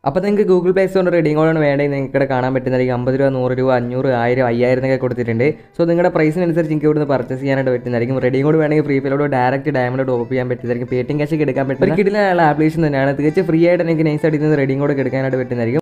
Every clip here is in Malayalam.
അപ്പോൾ നിങ്ങൾക്ക് ഗൂഗിൾ പ്ലേ സ്റ്റോറിൻ്റെ റെഡിങ് കോഡാണ് വേണ്ടത്. നിങ്ങൾക്ക് കാണാൻ പറ്റുന്നതായിരിക്കും 50 രൂപ, 100 രൂപ, 500, 1000, 5000 എന്നൊക്കെ കൊടുത്തിട്ടുണ്ട്. സോ നിങ്ങളുടെ പ്രൈസിനനുസരിച്ച് നിങ്ങൾക്ക് ഇവിടുന്ന് പർച്ചേസ് ചെയ്യാനായിട്ട് പറ്റുന്നതായിരിക്കും. റെഡിങ് കോഡ് വേണമെങ്കിൽ ഫ്രീ ഫയലോട് ഡയറക്റ്റ് ഡയമണ്ട് ടോപ്പ് ചെയ്യാൻ പറ്റുന്നതായിരിക്കും. പേടിഎം ക്യാഷ് ഒക്കെ എടുക്കാൻ പറ്റും. ഒരു കിടിലനുള്ള ആപ്ലിക്കേഷൻ തന്നെയാണ്. തികച്ചും ഫ്രീ ആയിട്ട് നിങ്ങൾക്ക് നൈസായിട്ട് ഇതിന് റെഡിങ് കോഡ് എടുക്കാനായിട്ട് പറ്റുന്നതായിരിക്കും.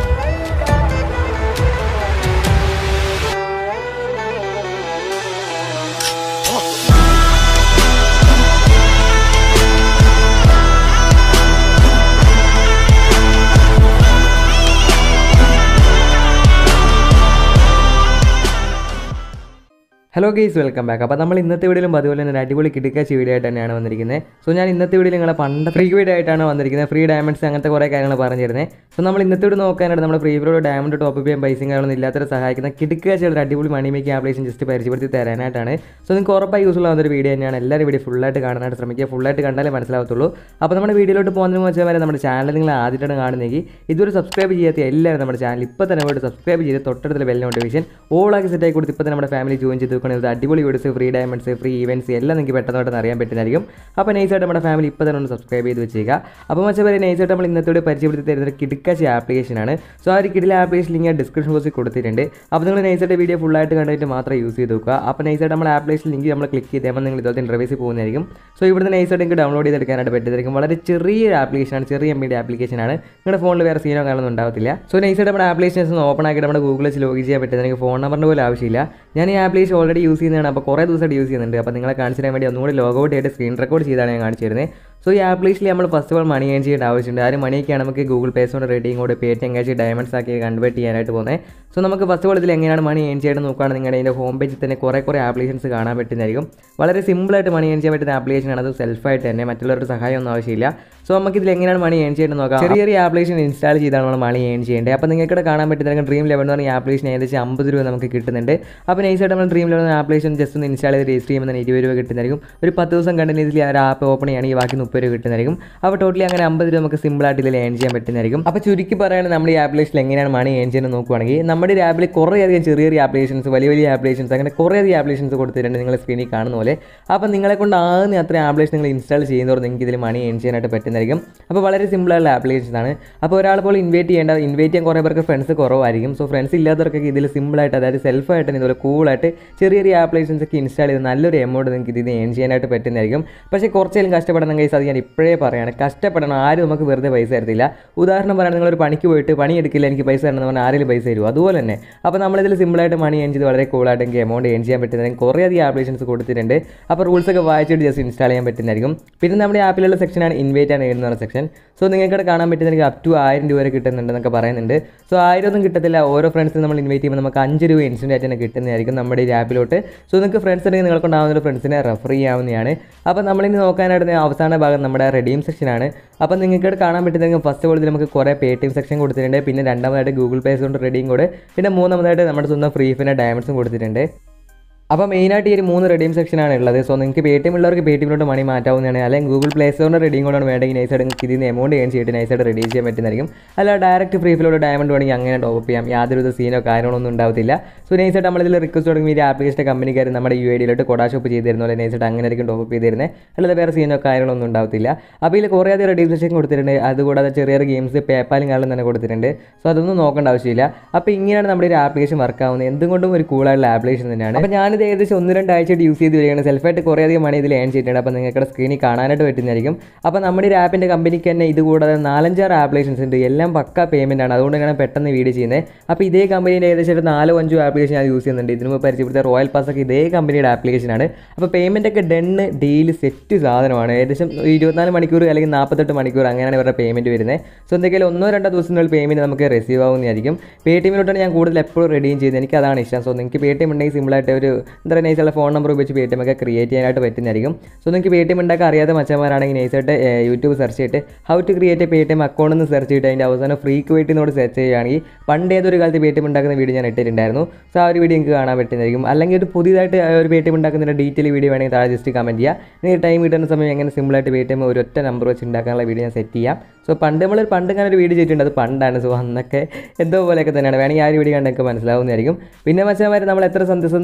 Hello guys, welcome back. അപ്പോൾ നമ്മൾ ഇന്നത്തെ വീഡിയോയിലും അതുപോലെ തന്നെ അടിപൊളി കിടക്കാച്ച് വീഡിയോ ആയിട്ട് തന്നെയാണ് വന്നിരിക്കുന്നത്. സോ ഞാൻ ഇന്നത്തെ വീഡിയോ നിങ്ങളെ പണ്ട് ഫ്രീ വീഡിയോ ആയിട്ടാണ് വന്നിരിക്കുന്നത്. ഫ്രീ ഡയമണ്ട്സ് അങ്ങനത്തെ കുറേ കാര്യങ്ങൾ പറഞ്ഞു തരുന്നത്. സോ നമ്മൾ ഇന്നത്തെ വീഡിയോ നോക്കാനായിട്ട് നമ്മുടെ ഫ്രീ ഫയറോട് ഡയമണ്ട് ടോപ്പ് ചെയ്യാൻ പൈസയും കാര്യങ്ങളൊന്നും ഇല്ലാത്തവരെ സഹായിക്കുന്ന കിടക്കാച്ചുള്ള അടിപൊളി മണി മേക്കിംഗ് ആപ്ലിക്കേഷൻ ജസ്റ്റ് പരിചയപ്പെടുത്തി തരാനായിട്ടാണ്. സോ നിങ്ങൾക്ക് ഉറപ്പായി യൂസ്ഫുൾ ആവുന്ന ഒരു വീഡിയോ തന്നെയാണ്. എല്ലാവരും വീഡിയോ ഫുള്ളായിട്ട് കാണാനായിട്ട് ശ്രമിക്കുക. ഫുള്ളായിട്ട് കണ്ടാലേ മനസ്സിലാവത്തുള്ളൂ. അപ്പോൾ നമ്മുടെ വീഡിയോയിലോട്ട് പോകുന്നതിന് വെച്ചാൽ വരെ നമ്മുടെ ചാനൽ നിങ്ങൾ ആദ്യമായിട്ടാണ് കാണുന്നെങ്കിൽ ഇതുവരെ സബ്സ്ക്രൈബ് ചെയ്യാത്ത എല്ലാവരും നമ്മുടെ ചാനൽ ഇപ്പോൾ തന്നെ പോയിട്ട് സബ്സ്ക്രൈബ് ചെയ്ത് തൊട്ടടുത്തുള്ള ബെൽ നോട്ടിഫിക്കേഷൻ ഓളാക്കി സെറ്റായി കൊടുത്ത് ഇപ്പോൾ തന്നെ നമ്മുടെ ഫാമിലി ജോയിൻ ചെയ്ത് വെക്കുന്നത് അടിപൊളി videos, free diamonds, free events എല്ലാം നിങ്ങൾക്ക് പെട്ടെന്ന് അറിയാൻ പറ്റുന്നതായിരിക്കും. അപ്പോൾ നൈസായിട്ട് നമ്മുടെ ഫാമിലി ഇപ്പോൾ തന്നെ ഒന്ന് സബ്സ്ക്രൈബ് ചെയ്ത് വെച്ചേക്കുക. അപ്പോൾ മറ്റേ നൈസായിട്ട് നമ്മൾ ഇന്നത്തോടെ പരിചയപ്പെടുത്തി തരുന്ന ഒരു കിടക്കാച്ച് ആപ്ലിക്കേഷനാണ്. സോ ആ ഒരു കിടില ആപ്ലിക്കേഷൻ ലിങ്ക് ഡിസ്ക്രിപ്ഷൻ ബോക്സിൽ കൊടുത്തിട്ടുണ്ട്. അപ്പോൾ നിങ്ങൾ നൈസായിട്ട് വീഡിയോ ഫുള്ളായിട്ട് കണ്ടിട്ട് മാത്രം യൂസ് ചെയ്ത് നോക്കുക. അപ്പോൾ നൈസായിട്ട് നമ്മൾ ആപ്ലിക്കേഷൻ ലിങ്ക് നമ്മൾ ക്ലിക്ക് ചെയ്താൽ നിങ്ങൾ ഇതുപോലത്തെ ഇൻ്റർവ്യൂസിൽ പോകുന്നതായിരിക്കും. സോ ഇവിടുന്ന് നൈസായിട്ട് നിങ്ങൾക്ക് ഡൗൺലോഡ് ചെയ്തെടുക്കാനായിട്ട് പറ്റുന്നതായിരിക്കും. വളരെ ചെറിയൊരു ആപ്ലിക്കേഷനാണ്, ചെറിയ MB ആപ്ലിക്കേഷനാണ്. നിങ്ങളുടെ ഫോണിൽ വേറെ സീനോ കാണുന്നു ഉണ്ടാവത്തില്ല. സോ നൈസായിട്ട് നമ്മുടെ ആപ്ലിക്കേഷൻസ് ഓപ്പൺ ആക്കിയിട്ട് നമ്മുടെ ഗൂഗിൾ വെച്ച് ലോഗിൻ ചെയ്യാൻ പറ്റുന്നത്. എനിക്ക് ഫോൺ നമ്പറിൻ്റെ പോലും ആവശ്യമില്ല. ഞാൻ ഈ ആപ്ലിക്കേഷൻ ഓൾറെഡി യൂസ് ചെയ്യുന്നതാണ്. അപ്പോൾ കുറേ ദിവസമായിട്ട് യൂസ് ചെയ്യുന്നുണ്ട്. അപ്പോൾ നിങ്ങളെ കാണിച്ചു തരാൻ വേണ്ടി ഒന്നുകൂടി ലോഗൗട്ട് ചെയ്തിട്ട് സ്ക്രീൻ റെക്കോർഡ് ചെയ്താണ് ഞാൻ കാണിച്ചു തരുന്നത്. സോ ഈ ആപ്ലിക്കേഷനിൽ നമ്മൾ first of all money earn ചെയ്യേണ്ട ആവശ്യമുണ്ട്. ആ ഒരു മണിയൊക്കെയാണ് നമുക്ക് ഗൂഗിൾ പേ സ്റ്റോറിൻ്റെ redeem code Paytm cash diamonds ആക്കി കൺവേർട്ട് ചെയ്യാനായിട്ട് പോകുന്നത്. സോ നമുക്ക് ഫസ്റ്റ് ഓഫ് ഓൾ ഇതിൽ എങ്ങനെയാണ് മണി ഏൺ ചെയ്യേണ്ടത് നോക്കുകയാണെങ്കിൽ നിങ്ങളുടെ അതിൻ്റെ ഹോം പേജിൽ തന്നെ കുറേ ആപ്ലിക്കേഷൻസ് കാണാൻ പറ്റുന്നതായിരിക്കും. വളരെ സിമ്പിളായിട്ട് മണി ഏൺ ചെയ്യാൻ പറ്റുന്ന ആപ്ലിക്കേഷനാണ്. അത് സെൽഫായിട്ട് തന്നെ, മറ്റുള്ളവരുടെ സഹായമൊന്നും ആവശ്യമില്ല. സോ നമുക്ക് ഇതിൽ എങ്ങനെയാണ് മണി ഏൺ ചെയ്യേണ്ടത് നോക്കാം. ചെറിയ ആപ്ലിക്കേഷൻ ഇൻസ്റ്റാൾ ചെയ്താണ് നമ്മൾ മണി ഏൺ ചെയ്യേണ്ടത്. അപ്പോൾ നിങ്ങൾക്ക് കാണാൻ പറ്റുന്ന Dream11 എന്ന് പറഞ്ഞ ആപ്ലിക്കേഷൻ ഏകദേശം 50 രൂപ നമുക്ക് കിട്ടുന്നുണ്ട്. അപ്പോൾ നൈസായിട്ട് നമ്മൾ Dream11 ആപ്ലിക്കേഷൻ ജസ്റ്റ് ഒന്ന് ഇൻസ്റ്റാൾ ചെയ്ത് രജിസ്റ്റർ ചെയ്യുമ്പോൾ 20 രൂപ കിട്ടുന്നതായിരിക്കും. ഒരു 10 ദിവസം കണ്ടിന്യൂസ്ലി ആ ആപ്പ് ഓപ്പൺ ചെയ്യുകയാണെങ്കിൽ ബാക്കി 30 രൂപ കിട്ടുന്നതായിരിക്കും. അപ്പോൾ ടോട്ടലി അങ്ങനെ 50 രൂപ നമുക്ക് സിമ്പിളായിട്ട് ഇതിൽ ഏൺ ചെയ്യാൻ പറ്റുന്നതായിരിക്കും. അപ്പോൾ ചുരുക്കി പറയുകയാണെങ്കിൽ നമ്മുടെ ഈ ആപ്ലിക്കേഷനിൽ എങ്ങനെയാണ് മണി ഏൺ ചെയ്യുന്നത് നോക്കുകയാണെങ്കിൽ നമ്മുടെ ഈ ആപ്പിൽ കുറേയധികം ചെറിയ ആപ്ലിക്കേഷൻസ്, വലിയ ആപ്ലിക്കേഷൻസ്, അങ്ങനെ കുറേയധികം ആപ്ലിക്കേഷൻസ് കൊടുത്തിട്ടുണ്ട് നിങ്ങൾ സ്ക്രീനിൽ കാണുന്ന പോലെ. അപ്പോൾ നിങ്ങളെ കൊണ്ട് ആകുന്ന അത്ര ആപ്ലിക്കേഷൻ നിങ്ങൾ ഇൻസ്റ്റാൾ ചെയ്യുന്നതോടെ നിങ്ങൾക്ക് ഇതിൽ മണി ഏൺ ചെയ്യാനായിട്ട് പറ്റുന്നതായിരിക്കും. അപ്പോൾ വളരെ സിമ്പിളായുള്ള ആപ്ലിക്കേഷൻസ് ആണ്. അപ്പോൾ ഒരാൾ പോലും ഇൻവൈറ്റ് ചെയ്യാൻ കുറേ പേർക്ക് ഫ്രണ്ട്സ് കുറവായിരിക്കും. സോ ഫ്രണ്ട്സ് ഇല്ലാത്തവർക്കൊക്കെ ഇതിൽ സിമ്പിളായിട്ട്, അതായത് സെൽഫായിട്ട് ഇതുപോലെ കൂളായിട്ട് ചെറിയ ആപ്ലിക്കേഷൻസ് ഒക്കെ ഇൻസ്റ്റാൾ ചെയ്ത് നല്ലൊരു എമൗണ്ട് നിങ്ങൾക്ക് ഇതിൽ ഏൺ ചെയ്യാനായിട്ട് പറ്റുന്നതായിരിക്കും. പക്ഷേ കുറച്ചേലും കഷ്ടപ്പെടണം ഗൈസ്, അത് ഞാൻ ഇപ്പോഴേ പറയുകയാണ്. കഷ്ടപ്പെടണം, ആരും നമുക്ക് വെറുതെ പൈസ തരത്തില്ല. ഉദാഹരണം പറയുകയാണെങ്കിൽ നിങ്ങളൊരു പണിക്ക് പോയിട്ട് പണി എടുക്കില്ല, എനിക്ക് പൈസ തരണമെന്ന് പറഞ്ഞാൽ ആരെങ്കിലും പൈസ തരുമോ? അതുപോലെ തന്നെ അപ്പോൾ നമ്മളിതിൽ സിമ്പിളായിട്ട് മണി ഏൺ ചെയ്ത് വളരെ കൂളായിട്ട് എനിക്ക് എമൗണ്ട് ഏൺ ചെയ്യാൻ പറ്റുന്നതായിരിക്കും. കുറേയധികം ആപ്ലിക്കേഷൻസ് കൊടുത്തിട്ടുണ്ട്. അപ്പോൾ റൂൾസൊക്കെ വായിച്ചിട്ട് ജസ്റ്റ് ഇൻസ്റ്റാൾ ചെയ്യാൻ പറ്റുന്നതായിരിക്കും. പിന്നെ നമ്മുടെ ആപ്പിലുള്ള സെക്ഷനാണ് ഇൻവൈറ്റ് ആൻഡ് ഏൺ എന്ന് പറഞ്ഞ സെക്ഷൻ. സോ നിങ്ങൾക്ക് കാണാൻ പറ്റുന്നതായിരിക്കും അപ് ടു 1000 രൂപ വരെ കിട്ടുന്നുണ്ടെന്നൊക്കെ പറയുന്നുണ്ട്. സോ 1000 ഒന്നും കിട്ടത്തില്ല. ഓരോ ഫ്രണ്ട്സിന് നമ്മൾ ഇൻവൈറ്റ് ചെയ്യുമ്പോൾ നമുക്ക് 5 രൂപ ഇൻസ്റ്റൻ്റ് ആയിട്ട് തന്നെ കിട്ടുന്നതായിരിക്കും നമ്മുടെ ഈ ആപ്പിലോട്ട്. സോ നിങ്ങൾക്ക് ഫ്രണ്ട്സ് ഉണ്ടെങ്കിൽ നിങ്ങൾക്കുണ്ടാകുന്ന ഫ്രണ്ട്സിനെ റെഫർ ചെയ്യാവുന്നതാണ്. അപ്പോൾ നമ്മളിനി നോക്കാനായിട്ട് അവസാന ഭാഗം നമ്മുടെ റെഡീം സെക്ഷനാണ്. അപ്പോൾ നിങ്ങൾക്ക് കാണാൻ പറ്റുന്നതെങ്കിൽ ഫസ്റ്റ് ഓഫ് ഓൾ നമുക്ക് കുറേ പേടിഎം സെക്ഷൻ കൊടുത്തിട്ടുണ്ട്. പിന്നെ രണ്ടാമതായിട്ട് ഗൂഗിൾ പേ കൊണ്ട് റെഡീം കോഡ്, പിന്നെ മൂന്നാമതായിട്ട് നമ്മുടെ സ്വന്തം ഫ്രീ ഫയർ ഡയമണ്ട്സും കൊടുത്തിട്ടുണ്ട്. അപ്പോൾ മെയിനായിട്ട് ഈ ഒരു 3 റെഡീം സെക്ഷനാണ് ഉള്ളത്. സോ നിങ്ങൾക്ക് പേടിഎം ഉള്ളവർക്ക് പേടിഎമ്മിലോട്ട് മണി മാറ്റാവുന്നതാണ്. അല്ലെങ്കിൽ ഗൂഗിൾ പ്ലേ സ്റ്റോറിൻ്റെ റെഡീം കോഡാണ് വേണമെങ്കിൽ നൈസായിട്ട് നിങ്ങൾക്ക് ഇതിന് എമൗണ്ട് ഏൺ ചെയ്തിട്ട് നൈസായിട്ട് റെഡീം ചെയ്യാൻ പറ്റുന്നതായിരിക്കും. അല്ല ഡയറക്റ്റ് ഫ്രീ ഫയറിലോട്ട് ഡയമണ്ട് വേണമെങ്കിൽ അങ്ങനെ ടോപ്പ് ചെയ്യാം. യാതൊരു സീനോ കാര്യങ്ങളൊന്നും ഉണ്ടാവത്തില്ല. സോ നൈസായിട്ട് നമ്മളിതിൽ റിക്വസ്റ്റ് തുടങ്ങി ഈ ആപ്ലിക്കേഷൻ്റെ കമ്പനിക്കാർ നമ്മുടെ UIDയിലോട്ട് കൊടാ ഷോപ്പ് ചെയ്ത് തരുന്ന പോലെ നൈസായിട്ട് അങ്ങനെ ആയിരിക്കും ടോപ്പ് ചെയ്ത് തരുന്നത്. അല്ലാതെ വേറെ സീനോ കാര്യങ്ങളൊന്നും ഉണ്ടാവത്തില്ല. അപ്പോൾ ഇതിൽ കുറേയധികം റെഡീം സെക്ഷൻ കൊടുത്തിട്ടുണ്ട്. അതുകൂടാതെ ചെറിയ ഗെയിംസ് പേപ്പാലും കാര്യം തന്നെ കൊടുത്തിട്ടുണ്ട്. സോ അതൊന്നും നോക്കേണ്ട ആവശ്യമില്ല. അപ്പോൾ ഇങ്ങനെയാണ് നമ്മുടെ ഒരു ആപ്ലിക്കേഷൻ വർക്ക് ആവുന്നത്. എന്തുകൊണ്ടും ഒരു കൂളായിട്ടുള്ള ആപ്ലിക്കേഷൻ തന്നെയാണ്. അപ്പോൾ ഞാനിത് ഏകദേശം 1-2 ആഴ്ചയായിട്ട് യൂസ് ചെയ്ത് വരികയാണ്. സെൽഫായിട്ട് കുറേയധികം മണി ഇതിൽ ഏൺ ചെയ്തിട്ടുണ്ട്. അപ്പോൾ നിങ്ങൾക്ക് സ്ക്രീനിൽ കാണാനായിട്ട് പറ്റുന്നതായിരിക്കും. അപ്പോൾ നമ്മുടെ ഒരു ആപ്പിൻ്റെ കമ്പനിക്ക് തന്നെ ഇത് കൂടാതെ 4-5 ആപ്ലിക്കേഷൻസ് ഉണ്ട്. എല്ലാം പക്ക പേയ്മെൻ്റ് ആണ്. അതുകൊണ്ട് ഞാൻ പെട്ടെന്ന് വീഡിയോ ചെയ്യുന്നത്. അപ്പോൾ ഇതേ കമ്പനീൻ്റെ ഏകദേശം 4-5 ആപ്ലിക്കേഷൻ ഞാൻ യൂസ് ചെയ്യുന്നുണ്ട്. ഇതിന് മുമ്പ് പരിചയപ്പെടുത്തിയ റോയൽ പാസ് ഒക്കെ ഇതേ കമ്പനിയുടെ ആപ്ലിക്കേഷനാണ്. അപ്പോൾ പേയ്മെൻ്റ് ഒക്കെ ഡണ്ണ് ഡെയിലി സെറ്റ് സാധനമാണ്. ഏകദേശം 24 മണിക്കൂർ അല്ലെങ്കിൽ 48 മണിക്കൂർ അങ്ങനെയാണ് ഇവരുടെ പേയ്മെൻറ്റ് വരുന്നത്. സോ എന്തെങ്കിലും 1-2 ദിവസത്തിനുള്ളിൽ പേയ്മെൻറ്റ് നമുക്ക് റിസീവ് ആവുന്നതായിരിക്കും. പേടിഎമ്മിലോട്ടാണ് ഞാൻ കൂടുതൽ എപ്പോഴും റെഡീം ചെയ്യുന്നത്. എനിക്ക് അതാണ് ഇഷ്ടം. സോ നിങ്ങൾക്ക് പേടിഎം ഉണ്ടെങ്കിൽ സിമ്പിളായിട്ട് ഒരു എന്താ പറയുക നൈസുള്ള ഫോൺ നമ്പർ ഉപയോഗിച്ച് പേടിഎം ഒക്കെ ക്രിയേറ്റ് ചെയ്യാനായിട്ട് പറ്റുന്നതായിരിക്കും. സോ നിങ്ങൾക്ക് പേടിഎം ഉണ്ടാക്കാൻ അറിയാതെ മച്ചന്മാരാണെങ്കിൽ നൈസായിട്ട് യൂട്യൂബ് സെർച്ച് ചെയ്തിട്ട് how to create Paytm account എന്ന് സെർച്ച് ചെയ്തിട്ട് അതിൻ്റെ അവസാനം ഫ്രീക്ക് വെയിറ്റിനോട് സെർച്ച് ചെയ്യുകയാണെങ്കിൽ പണ്ട് ഏതൊരു കാലത്ത് പേടിഎം ഉണ്ടാക്കുന്ന വീഡിയോ ഞാൻ ഇട്ടിട്ടുണ്ടായിരുന്നു. സോ ആ ഒരു വീഡിയോ നിങ്ങൾക്ക് കാണാൻ പറ്റുന്നതായിരിക്കും. അല്ലെങ്കിൽ ഒരു പുതിയതായിട്ട് ഒരു പേടിഎം ഉണ്ടാക്കുന്നതിൻ്റെ ഡീറ്റെയിൽ വീഡിയോ വേണമെങ്കിൽ താഴെ ജസ്റ്റ് കമൻറ്റ് ചെയ്യുക. നിങ്ങൾക്ക് ടൈം കിട്ടുന്ന സമയം എങ്ങനെ സിമ്പിളായിട്ട് പേടിഎം ഒരൊറ്റ നമ്പർ വെച്ച് ഉണ്ടാക്കാനുള്ള വീഡിയോ ഞാൻ സെറ്റ് ചെയ്യാം. സോ പണ്ട് ഇങ്ങനെ ഒരു വീഡിയോ ചെയ്തിട്ടുണ്ട്. അത് പണ്ടാണ്. സോ അന്നൊക്കെ എന്തോ പോലെയൊക്കെ തന്നെയാണ്. വേണമെങ്കിൽ ആ ഒരു വീഡിയോ കണ്ട് നിങ്ങൾക്ക് മനസ്സിലാവുന്നതായിരിക്കും. പിന്നെ മച്ചന്മാർ നമ്മൾ എത്ര സത്യസന്ധമായിട്ട് നല്ല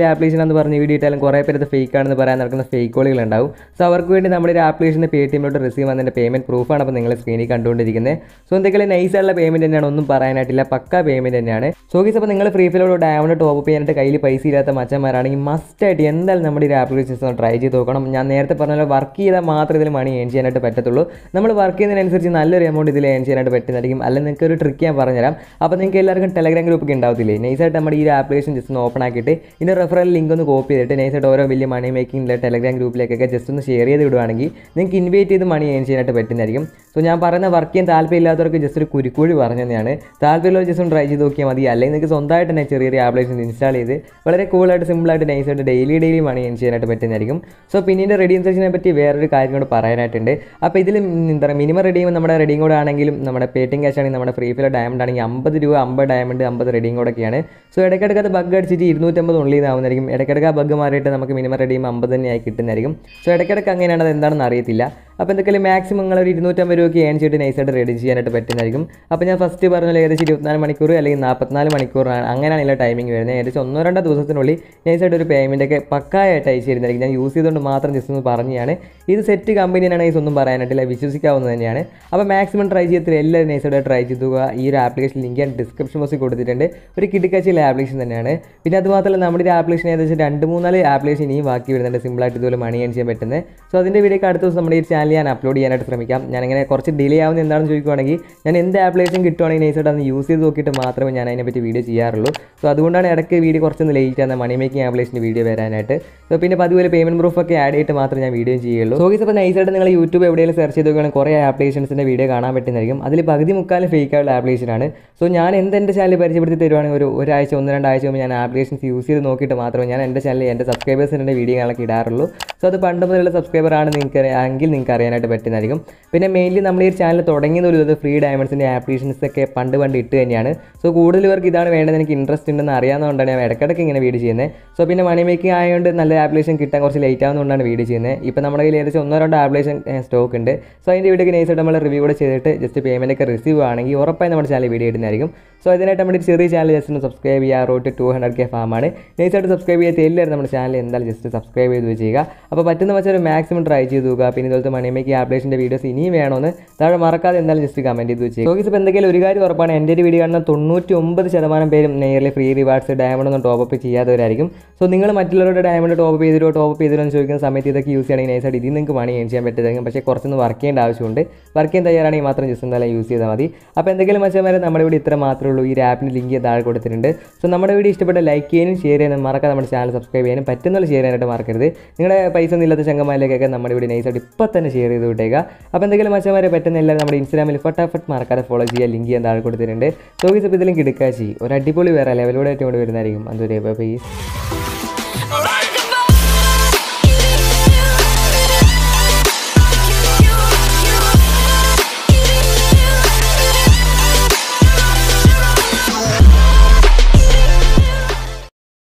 നല്ല ആപ്ലിക്കേഷൻ എന്ന് പറഞ്ഞ് വീഡിയോ ഇട്ടാലും കുറേ പേര് ഇത് ഫേക്ക് ആണെന്ന് പറയാൻ നടക്കുന്ന ഫേക്ക് കോളുകളുണ്ടാവും. സോ അവർക്ക് വേണ്ടി നമ്മുടെ ഒരു ആപ്ലിക്കേഷൻ്റെ പേടിഎമ്മിലോട്ട് റിസീവ് വന്നതിൻ്റെ പേയ്മെൻറ്റ് പ്രൂഫാണ് അപ്പോൾ നിങ്ങൾ സ്ക്രീനിൽ കണ്ടുകൊണ്ടിരിക്കുന്നത്. സോ എന്തെങ്കിലും നൈസായിട്ടുള്ള പേയ്മെൻറ്റ് തന്നെയാണ്, ഒന്നും പറയാനായിട്ടില്ല, പക്ക പേയ്മെൻറ്റ് തന്നെയാണ്. സോ ഗൈസ് അപ്പോൾ നിങ്ങൾ ഫ്രീ ഫയറിലൂടെ ഡയമണ്ട് ടോപ്പ് അപ്പ് ചെയ്യാനായിട്ട് കയ്യിൽ പൈസ ഇല്ലാത്ത മച്ചന്മാരാണെങ്കിൽ മസ്റ്റായിട്ട് എന്തായാലും നമ്മുടെ ഈ ആപ്ലിക്കേഷൻസ് ഒന്ന് ട്രൈ ചെയ്ത് നോക്കണം. ഞാൻ നേരത്തെ പറഞ്ഞ വർക്ക് ചെയ്താൽ മാത്രമേ ഇതിൽ മണി ഏൺ ചെയ്യാനായിട്ട് പറ്റത്തുള്ളൂ. നമ്മൾ വർക്ക് ചെയ്യുന്നതിനനുസരിച്ച് നല്ലൊരു എമൗണ്ട് ഇതിൽ ഏൺ ചെയ്യാനായിട്ട് പറ്റുന്നതായിരിക്കും. അല്ലെങ്കിൽ നിങ്ങൾക്ക് ഒരു ട്രിക്ക് ഞാൻ പറഞ്ഞുതരാം. അപ്പോൾ നിങ്ങൾക്ക് എല്ലാവർക്കും ടെലഗ്രാം ഗ്രൂപ്പൊക്കെ ഉണ്ടാവത്തില്ലേ? നൈസായിട്ട് നമ്മുടെ ഈ ഒരു ആപ്ലിക്കേഷൻ ജസ്റ്റ് ഒന്ന് ഓപ്പൺ ആക്കിയിട്ട് ഇതിൻ്റെ റെഫറൽ ലിങ്ക് ഒന്ന് കോപ്പി ചെയ്തിട്ട് നൈസായിട്ട് ഓരോ വലിയ മണി മേക്കിംഗ് ടെലഗ്രാം ഗ്രൂപ്പിലേക്കൊക്കെ ജസ്റ്റ് ഒന്ന് ഷെയർ ചെയ്ത് വിടുവാണെങ്കിൽ നിങ്ങൾക്ക് ഇൻവൈറ്റ് ചെയ്ത് മണി ഏൺ ചെയ്യാനായിട്ട് പറ്റുന്നതായിരിക്കും. സോ ഞാൻ പറയുന്ന വർക്ക് ചെയ്യാൻ താല്പര്യമില്ലാത്തവർക്ക് ജസ്റ്റ് ഒരു കുരുക്കുഴി പറഞ്ഞു തന്നെയാണ്. താല്പര്യമുള്ളവർ ജസ്റ്റ് ഒന്ന് ട്രൈ ചെയ്ത് നോക്കിയാൽ മതി. അല്ലെങ്കിൽ നിങ്ങൾക്ക് സ്വന്തമായിട്ട് തന്നെ ചെറിയൊരു ആപ്ലിക്കേഷൻ ഇൻസ്റ്റാൾ ചെയ്ത് വളരെ കൂളായിട്ട് സിമ്പിളായിട്ട് നൈസായിട്ട് ഡെയിലി മണി ഏൺ ചെയ്യാനായിട്ട് പറ്റുന്നതായിരിക്കും. സോ പിന്നീട് റെഡീം സെക്ഷനെ പറ്റി വേറൊരു കാര്യം കൂടെ പറയാനായിട്ടുണ്ട്. അപ്പോൾ ഇതിൽ എന്താ പറയുക, മിനിമം റെഡീം നമ്മുടെ റെഡീം കോഡ് ആണെങ്കിലും നമ്മുടെ പേടിഎം ക്യാഷ് ആണെങ്കിൽ നമ്മുടെ ഫ്രീ ഫയർ ഡയമണ്ട് ആണെങ്കിൽ 50 രൂപ 50 ഡയമണ്ട് 50 റെഡീം കോഡൊക്കെയാണ്. സോ ഇടയ്ക്കിടയ്ക്ക് അത് ബഗ് അടിച്ചിട്ട് 250 ഉള്ളിൽ നിന്നാവുന്നതായിരിക്കും. ഇടയ്ക്കിടയ്ക്ക് ആ ബഗ് മാറിയിട്ട് നമുക്ക് മിനിമം റെഡീം 50 തന്നെയായി കിട്ടുന്നതായിരിക്കും. സോ ഇടയ്ക്കിടയ്ക്ക് അങ്ങനെയാണ്, അത് എന്താണെന്ന് അറിയത്തില്ല. അപ്പോൾ എന്തൊക്കെയും മാക്സിമം നിങ്ങൾ ഒരു 250 രൂപയ്ക്ക് ഏൺ ചെയ്തിട്ട് നൈസായിട്ട് റെഡി ചെയ്യാനായിട്ട് പറ്റുന്നതായിരിക്കും. അപ്പോൾ ഞാൻ ഫസ്റ്റ് പറഞ്ഞാൽ ഏകദേശം 24 മണിക്കൂർ അല്ലെങ്കിൽ 44 മണിക്കൂറാണ്, അങ്ങനെയാണ് ഇതിലെ ടൈമിംഗ് വരുന്നത്. ഏകദേശം 1-2 ദിവസത്തിനുള്ളിൽ നൈസായിട്ട് ഒരു പേയ്മെൻറ്റൊക്കെ പക്കായിട്ട് അയച്ചു തരുന്നതായിരിക്കും. ഞാൻ യൂസ് ചെയ്തുകൊണ്ട് മാത്രം ജസ്റ്റ് ഒന്ന് പറഞ്ഞാണ്. ഇത് സെറ്റ് കമ്പനിയാണ്, ഇത് ഒന്നും പറയാനായിട്ടില്ല, വിശ്വസിക്കാവുന്നത് തന്നെയാണ്. അപ്പോൾ മാക്സിമം ട്രൈ ചെയ്തിട്ട് എല്ലാവരും നൈസായിട്ട് ട്രൈ ചെയ്തുക. ഈ ഒരു ആപ്ലിക്കേഷൻ ലിങ്ക് ഞാൻ ഡിസ്ക്രിപ്ഷൻ ബോക്സിൽ കൊടുത്തിട്ടുണ്ട്. ഒരു കിടക്കാച്ചിയുള്ള ആപ്ലിക്കേഷൻ തന്നെയാണ്. പിന്നെ അതുമാത്രമല്ല നമ്മുടെ ഒരു ആപ്ലിക്കേഷൻ ഏകദേശം 2-3 ആപ്ലിക്കേഷൻ ഇനിയും ബാക്കി വരുന്നുണ്ട് സിമ്പിളായിട്ട് ഇതുപോലെ മണി ഏൺ ചെയ്യാൻ പറ്റുന്നത്. സോ അതിൻ്റെ വീഡിയോ അടുത്ത ദിവസം നമ്മുടെ ഈ ചാനൽ ഞാൻ അപ്ലോഡ് ചെയ്യാനായിട്ട് ശ്രമിക്കാം. ഞാനിങ്ങനെ കുറച്ച് ഡിലേ ആവുന്ന എന്താണെന്ന് ചോദിക്കുകയാണെങ്കിൽ ഞാൻ എന്ത് ആപ്ലിക്കേഷൻ കിട്ടുവാണെങ്കിൽ നൈസായിട്ട് അന്ന് യൂസ് ചെയ്ത് നോക്കിയിട്ട് മാത്രമേ ഞാൻ അതിനെപ്പറ്റി വീഡിയോ ചെയ്യാറുള്ളൂ. സോ അതുകൊണ്ടാണ് ഇടയ്ക്ക് വീഡിയോ കുറച്ചൊന്ന് ലേറ്റ് ആണ് മണി മേക്കിംഗ് ആപ്ലിക്കേഷൻ്റെ വീഡിയോ വരാനായിട്ട്. സോ പിന്നെ അതുപോലെ പേയ്മെൻറ്റ് പ്രൂഫൊക്കെ ആഡ് ചെയ്തിട്ട് മാത്രമേ ഞാൻ വീഡിയോ ചെയ്യുള്ളൂ. സോ ഗൈസ് അപ്പോൾ നൈസായിട്ട് നിങ്ങൾ യൂട്യൂബ് എവിടെയെങ്കിലും സെർച്ച് ചെയ്ത് നോക്കുകയാണെങ്കിൽ കുറേ ആപ്ലിക്കേഷൻസിൻ്റെ വീഡിയോ കാണാൻ പറ്റുന്നതായിരിക്കും. അതിൽ പകുതി മുക്കാലും ഫേക്കായുള്ള ആപ്ലിക്കേഷനാണ്. സോ ഞാൻ എൻ്റെ ചാനൽ പരിചയപ്പെടുത്തി തരുവാണെങ്കിൽ ഒരാഴ്ച 1-2 ആഴ്ച മുമ്പ് ഞാൻ ആപ്ലിക്കേഷൻസ് യൂസ് ചെയ്ത് നോക്കിയിട്ട് മാത്രമേ ഞാൻ എൻ്റെ ചാനലിൽ എൻ്റെ സബ്സ്ക്രൈബേഴ്സിൻ്റെ വീഡിയോ കാണാൻ ഇടാറുള്ളൂ. സോ അത് പണ്ട് മുതലുള്ള സബ്സ്ക്രൈബറാണ് നിങ്ങൾക്ക് അറിയാനായിട്ട് പറ്റുന്നതായിരിക്കും. പിന്നെ മെയിൻലി നമ്മൾ ഈ ചാനൽ തുടങ്ങിയത് ഒരു ഫ്രീ ഡയമണ്ട്സിൻ്റെ ആപ്ലിക്കേഷൻസ് ഒക്കെ പണ്ട് ഇട്ട് തന്നെയാണ്. സോ കൂടുതൽ പേർക്ക് ഇതാണ് വേണ്ടത്, എനിക്ക് ഇൻട്രസ്റ്റ് ഉണ്ടെന്ന് അറിയാവുന്നതുകൊണ്ടാണ് ഞാൻ ഇടയ്ക്കിടയ്ക്ക് ഇങ്ങനെ വീഡിയോ ചെയ്യുന്നത്. സോ പിന്നെ മണി മേക്കിംഗ് ആയതുകൊണ്ട് നല്ല ആപ്ലിക്കേഷൻ കിട്ടാൻ കുറച്ച് ലേറ്റ് ആവുന്നതുകൊണ്ടാണ് വീഡിയോ ചെയ്യുന്നത്. ഇപ്പോൾ നമ്മുടെ കയ്യിൽ ഏകദേശം 1-2 ആപ്ലിക്കേഷൻ സ്റ്റോക്ക് ഉണ്ട്. സോ അതിൻ്റെ വീഡിയോ നൈസായിട്ട് നമ്മൾ റിവ്യൂ കൂടെ ചെയ്തിട്ട് ജസ്റ്റ് പേയ്മെൻറ്റ് ഒക്കെ റിസീവ് ആണെങ്കിൽ ഉറപ്പായി നമ്മുടെ ചാനൽ വീഡിയോ ഇടുന്നതായിരിക്കും. സോ അതിനായിട്ട് നമ്മുടെ ചെറിയ ചാനൽ ജസ്റ്റ് ഒന്ന് സബ്സ്ക്രൈബ് ചെയ്യുക. റോഡ് 200K ഫാമാണ്. നൈസായിട്ട് സബ്സ്ക്രൈബ് ചെയ്യാത്ത എല്ലാവരും നമ്മുടെ ചാനൽ എന്തായാലും ജസ്റ്റ് സബ്സ്ക്രൈബ് ചെയ്ത് ചെയ്യുക. അപ്പോൾ പറ്റുന്ന വെച്ചാൽ മാക്സിമം ട്രൈ ചെയ്ത് നോക്കുക. പിന്നെ ഇതുപോലത്തെ മണി മേക്കിംഗ് ആപ്ലിക്കേഷൻ്റെ വീഡിയോസ് ഇനിയും വേണമെന്ന് താഴെ മറക്കാതെ എന്തായാലും ജസ്റ്റ് കമൻറ്റ് ചെയ്ത് വെച്ചേക്കുക. സോ ഇപ്പോൾ എന്തെങ്കിലും ഒരു കാര്യം ഉറപ്പാണ്, എൻ്റെ ഒരു വീഡിയോ കാണുന്ന 99% പേരും നേരിൽ ഫ്രീ റിവാർഡ്സ് ഡയമണ്ട് ഒന്നും ടോപ്പ് അപ്പ് ചെയ്യാത്തവരായിരിക്കും. സോ നിങ്ങൾ മറ്റുള്ളവരുടെ ഡയമണ്ട് ടോപ്പ് ചെയ്തിട്ടോ എന്ന് ചോദിക്കുന്ന സമയത്ത് ഇതൊക്കെ യൂസ് ചെയ്യണമെങ്കിൽ നൈസായിട്ട് ഇതിൽ നിങ്ങൾക്ക് മണി ഏൺ ചെയ്യാൻ പറ്റുന്നതായിരിക്കും. പക്ഷേ കുറച്ചൊന്ന് വർക്ക് ചെയ്യേണ്ട ആവശ്യമുണ്ട്. വർക്ക് ചെയ്യാൻ തയ്യാറാണെങ്കിൽ മാത്രം ജസ്റ്റ് എന്തായാലും യൂസ് ചെയ്താൽ മതി. അപ്പോൾ എന്തെങ്കിലും മച്ചന്മാരെ നമ്മുടെ ഇവിടെ ഇത്ര മാത്രമേ ഉള്ളൂ. ഈ ആപ്പിൻ്റെ ലിങ്ക് താഴെ കൊടുത്തിട്ടുണ്ട്. സോ നമ്മുടെ വീഡിയോ ഇഷ്ടപ്പെട്ട ലൈക്ക് ചെയ്യാനും ഷെയർ ചെയ്യാനും മറക്കാതെ നമ്മുടെ ചാനൽ സബ്സ്ക്രൈബ് ചെയ്യാനും പറ്റുന്ന ഷെയർ ചെയ്യാനായിട്ട് മറക്കരുത്. നിങ്ങളുടെ പൈസ ഒന്നുമില്ലാത്ത ചങ്ങന്മാരിലേക്കൊക്കെ നമ്മുടെ വീഡിയോ നൈസായിട്ട് ഇപ്പോൾ തന്നെ ഷെയർ ചെയ്ത് വിട്ടേക്കുക. അപ്പോൾ എന്തെങ്കിലും മച്ചന്മാരെ പറ്റുന്ന എല്ലാവരും നമ്മുടെ ഇൻസ്റ്റാഗ്രാമിൽ ഫട്ടാഫട്ട് മറക്കാതെ ഫോളോ ചെയ്യുക. ലിങ്ക് ചെയ്യാൻ താഴെ കൊടുത്തിട്ടുണ്ട്. സോ ഗൈസ് അപ്പോൾ ഇതിലും കിടക്കാച്ചി ഒരു അടിപൊളി വേറെ ലെവലോടെ ആയിട്ട് കൊണ്ട് വരുന്നതായിരിക്കും. അതുവരെ ബൈ.